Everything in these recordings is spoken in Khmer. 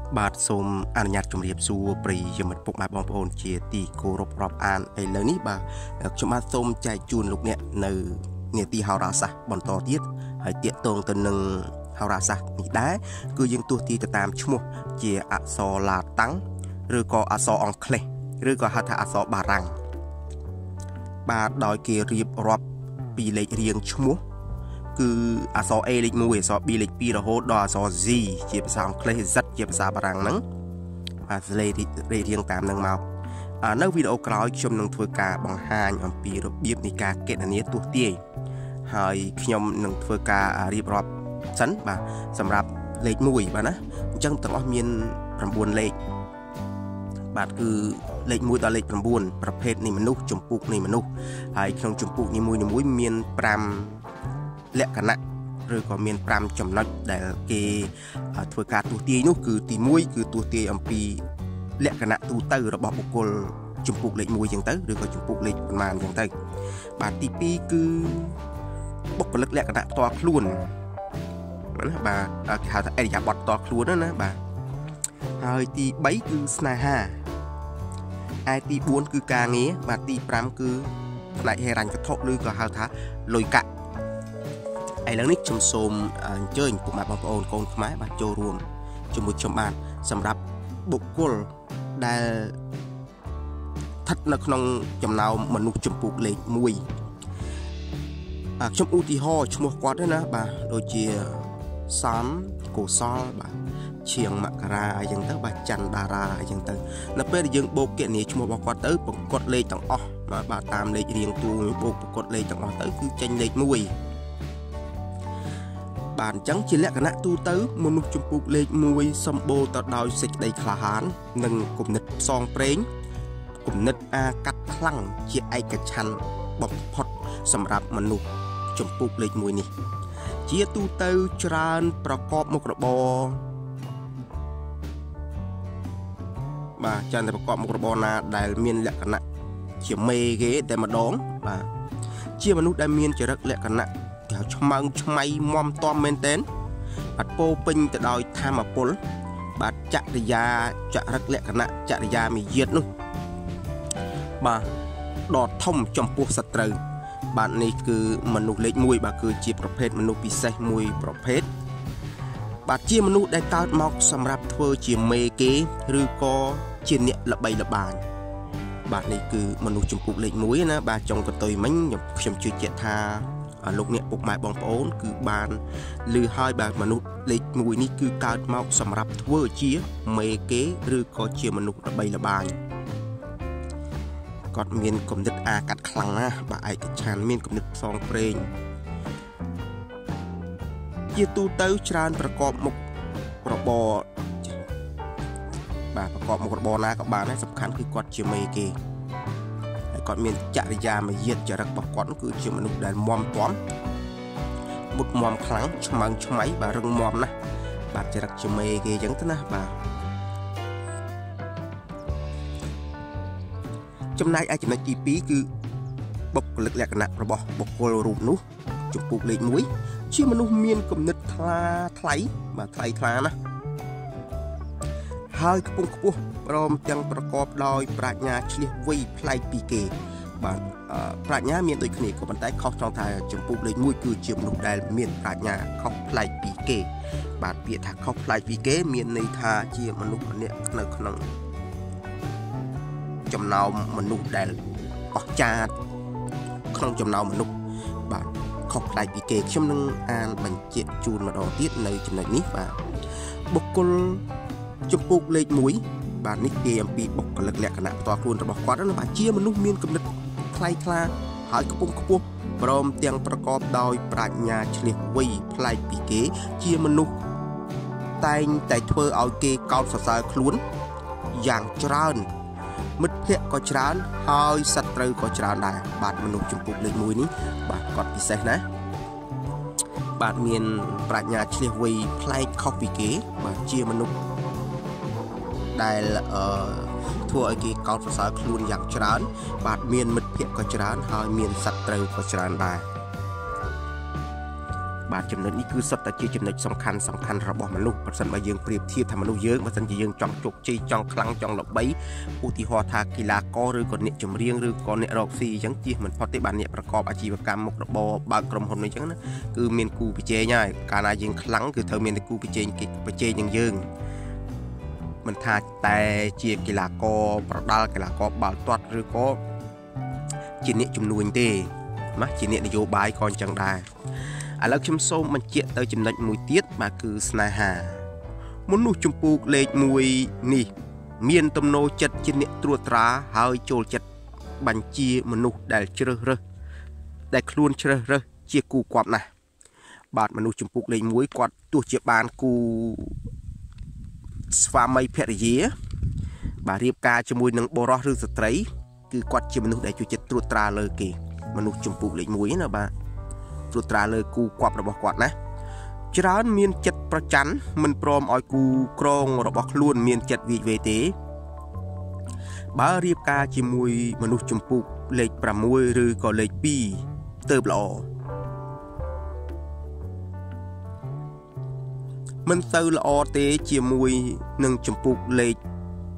បាទសូមអនុញ្ញាតជម្រាបសួរប្រិយមិត្តពុកម៉ែបងប្អូនជាទីគោរពរាប់អានឥឡូវនេះបាទខ្ញុំបាទសូមចែកជូនលោកអ្នកនៅនីតិហោរាសាស្ត្របន្តទៀតហើយតាកតងទៅនឹងហោរាសាស្ត្រនេះដែរគឺយើងទស្សន៍ទាយទៅតាមឈ្មោះជាអក្សរឡាតាំងឬក៏អក្សរអង់គ្លេសឬក៏ហៅថាអក្សរបារាំងបាទដោយគេរៀបរាប់ពីលេខរៀងឈ្មោះគឺអក្សរ A លេខ1អក្សរ B លេខ2រហូតដល់អក្សរ Z ជាភាសាអង់គ្លេស Z ជាភាសាបារាំងហ្នឹងបាទលេខរៀងតាមហ្នឹងមកនៅវីដេអូក្រោយខ្ញុំនឹងធ្វើការបង្ហាញអំពីរបៀបនៃការគណនាទស្សន៍ទាយហើយខ្ញុំនឹងធ្វើការរៀបរាប់សិនបាទសម្រាប់លេខ1បាទណាអញ្ចឹងទាំងអស់មាន9លេខបាទគឺលេខ1ដល់លេខ9ប្រភេទនៃមនុស្សចម្ពោះនៃមនុស្សហើយក្នុងចម្ពោះនីមួយៗមាន5លក្ខណៈឬក៏មាន5ចំណុចដែលគេធ្វើការទស្សន៍ទាយនោះគឺទី1គឺទស្សន៍ទាយអំពីលក្ខណៈទូទៅរបស់បុគ្គលចម្ពោះលេខ1អញ្ចឹងទៅឬក៏ចម្ពោះលេខប៉ុន្មានអញ្ចឹងទៅបាទទី2គឺបុគ្គលិកលក្ខណៈផ្ទាល់ខ្លួនណាបាទគេហៅថាអរិយាប័ត្រផ្ទាល់ខ្លួនណាបាទហើយទី3គឺស្នេហាហើយទី4គឺការងារបាទទី5គឺផ្នែកហិរញ្ញវត្ថុឬក៏ហៅថាលុយកាក់ឥឡូវនេះខ្ញុំសូមអញ្ជើញពុកម៉ែបងប្អូនកូនខ្មែរបាទចូលរួមជាមួយខ្ញុំបានសម្រាប់បុគ្គលដែលស្ថិតនៅក្នុងចំណោមមនុស្សចម្ពោះលេខ1ខ្ញុំឧទាហរណ៍ឈ្មោះគាត់ទេណាបាទដូចជាសំកុសលបាទឈៀងមករាអីចឹងទៅបាទច័ន្ទតារាអីចឹងទៅនៅពេលដែលយើងបូកគណនាឈ្មោះរបស់គាត់ទៅប្រកបលេខទាំងអស់បាទតាមលេខរៀងតួបូកប្រកបលេខទាំងអស់ទៅគឺចេញលេខ1បាទអញ្ចឹងជាលក្ខណៈទូទៅមនុស្សចម្ពោះលេខ1សម្បូរទៅដោយសេចក្តីក្លាហាននិងគំនិតផ្សងព្រេងគំនិតអាកាត់ខ្លាំងជាឯកច្ឆន្ទបំផុតសម្រាប់មនុស្សចម្ពោះលេខ1នេះជាទូទៅច្រើនប្រកបមុខរបរបាទច្រើនតែប្រកបមុខរបរណាដែលមានលក្ខណៈជាមេគេតែម្ដងបាទជាមនុស្សដែលមានចរិតលក្ខណៈឆ្មើងឆ្មៃមមតំមែនទែនបាទពោពេញទៅដោយធម្មពលបាទចរិយាចរិតលក្ខណៈចរិយាមាយាទនោះបាទដ៏ធំចំពោះសត្រូវបាទនេះគឺមនុស្សលេខ1បាទគឺជាប្រភេទមនុស្សពិសេសមួយប្រភេទបាទជាមនុស្សដែលកើតមកសម្រាប់ធ្វើជាមេគេឬក៏ជាអ្នកល្បីល្បាញបាទនេះគឺមនុស្សចម្ពោះលេខ1ណាបាទចុងកតុយមិញខ្ញុំជឿជាក់ថាលោកអ្នកពុកម៉ែបងប្អូនគឺបានឮហើយបាទមនុស្សលេខ1នេះគឺកើតមកសម្រាប់ធ្វើជាមេគេឬក៏ជាមនុស្សល្បីល្បាញគាត់មានគំនិតអាកាត់ខ្លាំងណាស់បាទឯកច្ឆន្ទមានគំនិតផ្សងព្រេងជាទូទៅច្រើនប្រកបមុខរបរបាទប្រកបមុខរបរណាក៏បានដែរសំខាន់គឺគាត់ជាមេគេហើយគាត់មានចរិយាមាយាទចរិតរបស់គាត់គឺជាមនុស្សដែលមមតំមុតមមខ្លាំងឆ្មើងឆ្មៃបាទរឹងមាំណាស់បាទចរិតជាមេគេអញ្ចឹងទៅណាបាទចំណែកឯចំណុចទី2គឺបុគ្គលិកលក្ខណៈរបស់បុគ្គលរូបនោះចម្ពោះលេខ1ជាមនុស្សមានគំនិតថ្លាថ្លៃបាទថ្លៃថ្លាណាស់ហើយខ្ពង់ខ្ពស់ព្រមទាំងប្រកបដោយប្រាជ្ញាឆ្លៀសវៃប្លែកពីគេបាទប្រាជ្ញាមានដូចគ្នាក៏ប៉ុន្តែខុសត្រង់ថាចម្ពោះលេខ1គឺជាមនុស្សដែលមានប្រាជ្ញាខុសប្លែកពីគេបាទពាក្យថាខុសប្លែកពីគេមានន័យថាជាមនុស្សម្នាក់នៅក្នុងចំណោមមនុស្សដែលអស្ចារ្យក្នុងចំណោមមនុស្សបាទខុសប្លែកពីគេខ្ញុំនឹងអានបញ្ជាក់ជូនម្ដងទៀតនៅចំណុចនេះបាទបុគ្គលចម្ពោះលេខ1បាទនេះគេអំពីបុគ្គលិកលក្ខណៈផ្ទាល់ខ្លួនរបស់គាត់ណាបាទជាមនុស្សមានគំនិតថ្លៃថ្លាហើយខ្ពង់ខ្ពស់ព្រមទាំងប្រកបដោយប្រាជ្ញាឆ្លៀសវៃប្លែកពីគេជាមនុស្សតែងតែធ្វើឲ្យគេកោតសរសើរខ្លួនយ៉ាងច្រើនមិត្តភ័ក្តិក៏ច្រើនហើយសត្រូវក៏ច្រើនដែរបាទមនុស្សចម្ពោះលេខ1នេះបាទគាត់ពិសេសណាបាទមានប្រាជ្ញាឆ្លៀសវៃប្លែកខុសពីគេបាទជាមនុស្សដែលធ្វើឲ្យគេកោតសរសើរខ្លួនយ៉ាងច្រើនបាទមានមិត្តភ័ក្តិក៏ច្រើនហើយមានសត្រូវក៏ច្រើនដែរបាទចំណុចនេះគឺសុទ្ធតែជាចំណុចសំខាន់របស់មនុស្សប្រសិនបើយើងប្រៀបធៀបថាមនុស្សយើងបើសិនជាយើងចង់ជោគជ័យចង់ខ្លាំងចង់ល្បីឧទាហរណ៍ថាកីឡាករឬក៏អ្នកចម្រៀងឬក៏អ្នករកស៊ីអញ្ចឹងជិះមិនផុតទេបាទអ្នកប្រកបអាជីវកម្មមុខរបរបើកក្រុមហ៊ុនអញ្ចឹងណាគឺមានគូប្រជែងហើយកាលណាយើងខ្លាំងគឺត្រូវមានគូប្រជែងគេប្រជែងនឹងយើងមិនថាតែជាកីឡាករប្រដាល់កីឡាករបាល់ទាត់ឬក៏ជាអ្នកជំនួញទេណាជាអ្នកនយោបាយក៏អញ្ចឹងដែរឥឡូវខ្ញុំសូមបញ្ជាក់ទៅចំណុចមួយទៀតបាទគឺស្នេហាមនុស្សចម្ពោះលេខ1នេះមានទំនោរចិត្តជាអ្នកត្រួតត្រាហើយចូលចិត្តបញ្ជាមនុស្សដែលជ្រើសរើសដែលខ្លួនជ្រើសរើសជាគូគាត់ណាស់បាទមនុស្សចម្ពោះលេខ1គាត់ទោះជាបានគូស្វាមីភរិយាបាទរៀបការជាមួយនឹងបុរសឬស្ត្រីគឺគាត់ជាមនុស្សដែលជួយចិត្តត្រួតត្រាលើគេមនុស្សចម្ពោះលេខ1ណាបាទត្រួតត្រាលើគូគាត់របស់គាត់ណាច្រើនមានចិត្តប្រច័ណ្ឌមិនព្រមឲ្យគូក្រងរបស់ខ្លួនមានចិត្តវិវេទេបើរៀបការជាមួយមនុស្សចម្ពោះលេខ6ឬក៏លេខ2ទៅល្អមិនទៅល្អទេជាមួយនឹងចម្ពោះលេខ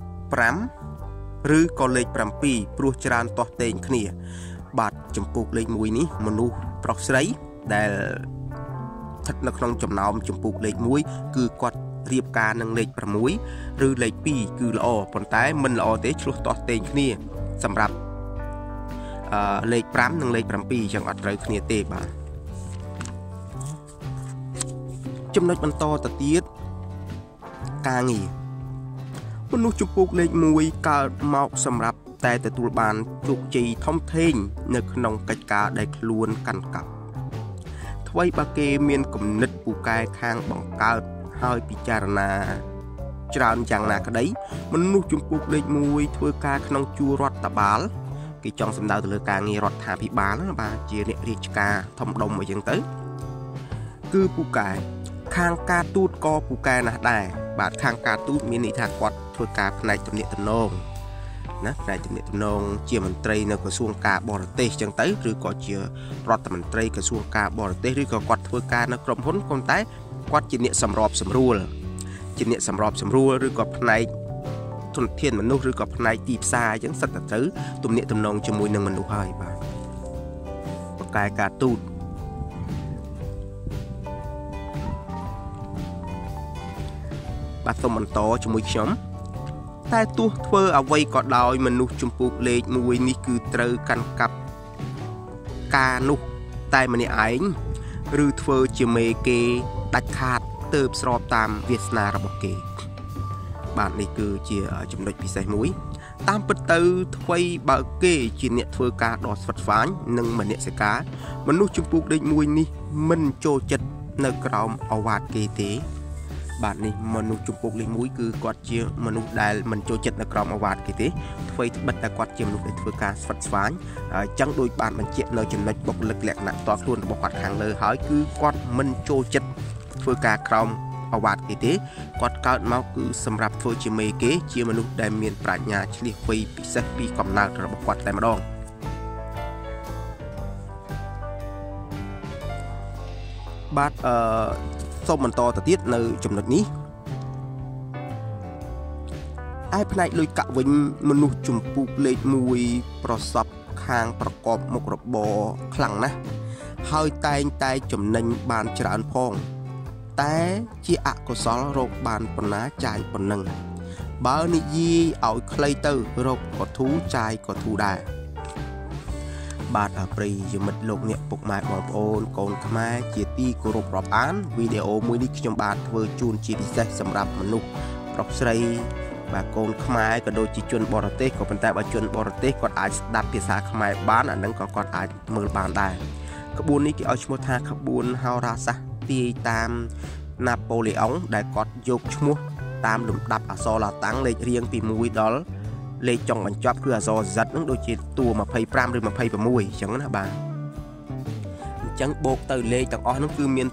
5ឬក៏លេខ7ព្រោះច្រើនទាស់ទែងគ្នាបាទចម្ពោះលេខ1នេះមនុស្សប្រុសស្រីដែលស្ថិតនៅក្នុងចំណោមចម្ពោះលេខ1គឺគាត់រៀបការនឹងលេខ6ឬលេខ2គឺល្អប៉ុន្តែមិនល្អទេឆ្លោះទាស់ទែងគ្នាសម្រាប់លេខ5និងលេខ7អញ្ចឹងអត់ត្រូវគ្នាទេបាទចំណុចបន្តទៅទៀតការងារមនុស្សចម្ពោះលេខ1កើតមកសម្រាប់តែទទួលបានជោគជ័យធំធេងនៅក្នុងកិច្ចការដែលខ្លួនកាន់កាប់ថ្មីបើគេមានគំនិតពូកែខាងបង្កើតហើយពិចារណាច្រើនយ៉ាងណាក្តីមនុស្សចម្ពោះលេខ1ធ្វើការក្នុងជួររដ្ឋបាលគេចង់សម្ដៅទៅលើការងាររដ្ឋាភិបាលណាបាទជាអ្នករាជការធំដុំអីចឹងទៅគឺពូកែខាងការទូតក៏ពូកែណាស់ដែរបាទខាងការទូតមានន័យថាគាត់ធ្វើការផ្នែកទំនាក់ទំនងណាផ្នែកទំនាក់ទំនងជាមន្ត្រីនៅក្រសួងការបរទេសចឹងទៅឬក៏ជារដ្ឋមន្ត្រីក្រសួងការបរទេសឬក៏គាត់ធ្វើការនៅក្រុមហ៊ុនប៉ុន្តែគាត់ជាអ្នកសម្របសម្រួលជាអ្នកសម្របសម្រួលឬក៏ផ្នែកធនធានមនុស្សឬក៏ផ្នែកទីផ្សារអញ្ចឹងសិតតែទៅទំនាក់ទំនងជាមួយនឹងមនុស្សហើយបាទបកកែការទូតបាទសូមបន្តជាមួយខ្ញុំតែទោះធ្វើអ្វីក៏ដោយមនុស្សចម្ពោះលេខ1នេះគឺត្រូវកាន់កាប់ការនោះតែម្នាក់ឯងឬធ្វើជាមេគេដាច់ខាតទៅស្របតាមវាសនារបស់គេបាទនេះគឺជាចំណុចពិសេសមួយតាមពិតទៅថ្មីបើគេជាអ្នកធ្វើការដ៏ស្វិតស្វាញនិងមនសិការមនុស្សចម្ពោះលេខ1នេះមិនចូលចិត្តនៅក្រោមអវាទគេទេបាទនេះមនុស្សចម្ពោះលេខ1គឺគាត់ជាមនុស្សដែលមិនចូលចិត្តនៅក្រោមអវាទគេទេថ្មីត្បិតតែគាត់ជាមនុស្សដែលធ្វើការស្វិតស្វាញអញ្ចឹងដូចបានបញ្ជាក់នៅចំណុចបុគ្គលិកលក្ខណៈតខ្លួនរបស់គាត់ខាងលើហើយគឺគាត់មិនចូលចិត្តធ្វើការក្រោមអវាទគេទេគាត់កើតមកគឺសម្រាប់ធ្វើជាមេគេជាមនុស្សដែលមានប្រាជ្ញាឆ្លៀសវៃពិសេសពីកំណើតរបស់គាត់តែម្ដងបាទសូមបន្តទៅទៀតនៅចំណុចនេះឯផ្នែកលុយកាក់វិញមនុស្សចម្ពោះលេខ1ប្រសពខាងប្រកបមុខរបរខ្លាំងណាស់ហើយតែងតែចំណេញបានច្រើនផងតែជាអកុសលរកបានប៉ុណ្ណាចាយប៉ុណ្ណឹងបើនិយាយឲ្យខ្លីទៅរកក៏ធូរចាយក៏ធូរដែរបាទប្រិយមិត្តលោកអ្នកពុកម៉ែបងប្អូនកូនខ្មែរជាទីគោរពរាប់អានវីដេអូមួយនេះខ្ញុំបានធ្វើជូនជាពិសេសសម្រាប់មនុស្សប្រុសស្រីបាទកូនខ្មែរក៏ដូចជាជនបរទេសក៏ប៉ុន្តែបើជនបរទេសគាត់អាចស្ដាប់ភាសាខ្មែរបានអានឹងក៏គាត់អាចមើលបានដែរក្បួននេះគេឲ្យឈ្មោះថាក្បួនហោរាសាស្ត្រទាយតាមណាប៉ូឡេអុងដែលគាត់យកឈ្មោះតាមលំដាប់អក្សរឡាតាំងលេខរៀងពី1ដល់លេខចុងបញ្ចប់គឺអក្សរ Z ហ្នឹងដូចជាតួ25ឬ26អញ្ចឹងណាបាទអញ្ចឹងបូកទៅលេខទាំងអស់ហ្នឹងគឺមាន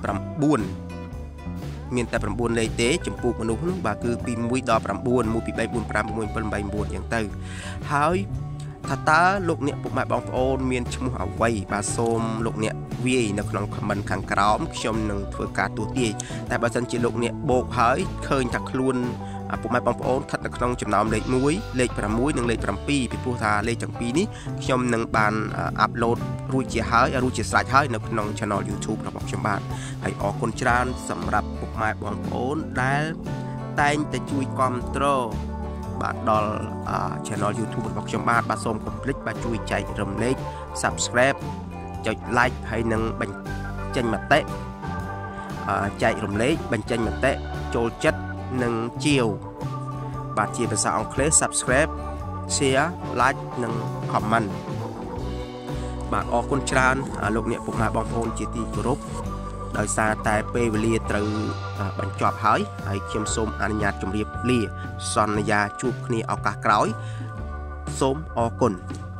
9មានតែ9លេខទេចម្ពោះមនុស្សហ្នឹងបាទគឺពី1ដល់9 1 2 3 4 5 6 7 8 9អញ្ចឹងទៅហើយថាតើលោកអ្នកពុកម៉ែបងប្អូនមានឈ្មោះអ្វីបាទសូមលោកអ្នកវាយនៅក្នុង comment ខាងក្រោមខ្ញុំនឹងធ្វើការទស្សន៍ទាយតែបើសិនជាលោកអ្នកបូកហើយឃើញថាខ្លួនពុកម៉ែបងប្អូនស្ថិតនៅក្នុងចំណោមលេខ1លេខ6និងលេខ7ពីព្រោះថាលេខទាំងពីរនេះខ្ញុំនឹងបានអាប់ឡូតរួចជាស្រេចហើយនៅក្នុង channel YouTube របស់ខ្ញុំបាទហើយអរគុណច្រើនសម្រាប់ពុកម៉ែបងប្អូនដែលតែងតែជួយគាំទ្របាទដល់ channel YouTube របស់ខ្ញុំបាទសូមកុំភ្លេចបាទជួយចែករំលែក Subscribe ចុច Like ហើយនឹងបញ្ចេញមតិចែករំលែកបញ្ចេញមតិចូលចិត្តនិងជាវបាទជាភាសាអង់គ្លេស Subscribe Share Like និង Comment បាទអរគុណច្រើនលោកអ្នកពុកម៉ែបងប្អូនជាទីគោរពដោយសារតែពេលវេលាត្រូវបញ្ចប់ហើយខ្ញុំសូមអនុញ្ញាតជម្រាបលាសន្យាជួបគ្នាឱកាសក្រោយសូមអរគុណ